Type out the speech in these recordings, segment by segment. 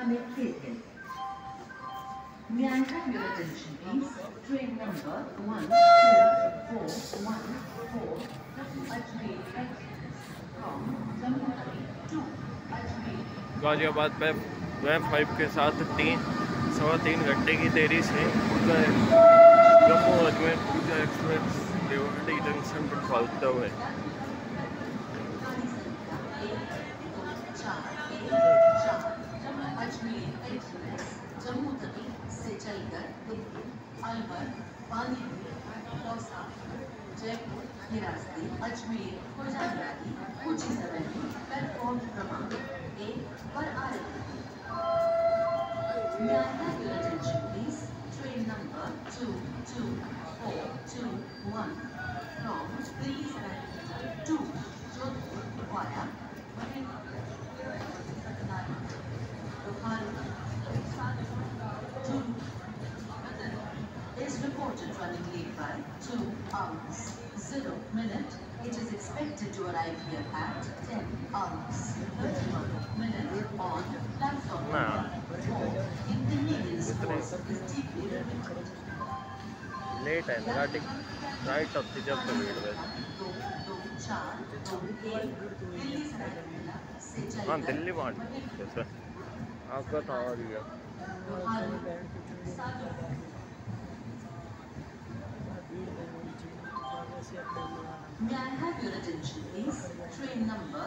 हमें taken. May I have your attention, please? Train number 12414 Ajmer Express from Jammu to Ajmer. Ghaziabad पे web 5 के साथ 3.25 घंटे की देरी से जम्मू अजमेर पूजा एक्सप्रेस रेवाड़ी जंक्शन पर खोलते हुए अजमेर एक्सप्रेस जम्मू तवी से चलकर दिल्ली, अलवर, पानीपत, दौसा, जयपुर के रास्ते अजमेर को जाने वाली कुछ ही समय में प्लेटफॉर्म क्रमांक 1 पर आ रही है। May I have your attention, please? Train number 22421 from Delhi to Jodhpur via is reported running late by 2 hours, 0 minutes. It is expected to arrive here at 10 hours, 31 minutes on platform number 4. Inconvenience caused is deeply regretted. Late है मेरा right of the जब तक हाँ दिल्ली में जैसे आपका था और May I have your attention, please? Train number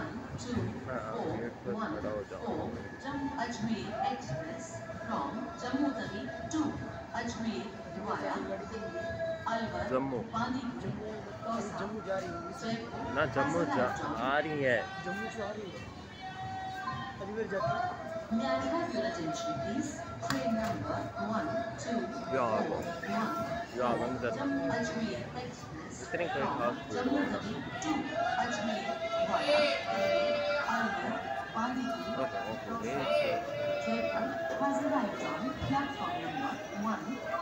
12414 Jammu Ajmer Express from Jammu Tawi to Ajmer via Alwar, Jammu Panipur, Dौsa, Jaipur. ना जम्मू आ रही है जम्मू से आ रही है अजमेर जाती है। May I have your attention, please? Train number 12411 Jammu Ajmer Express इतनी कोई खास Jammu Tawi to Ajmer via Alwar, Panipur, Dausa, Jaipur has arrived on platform number 1.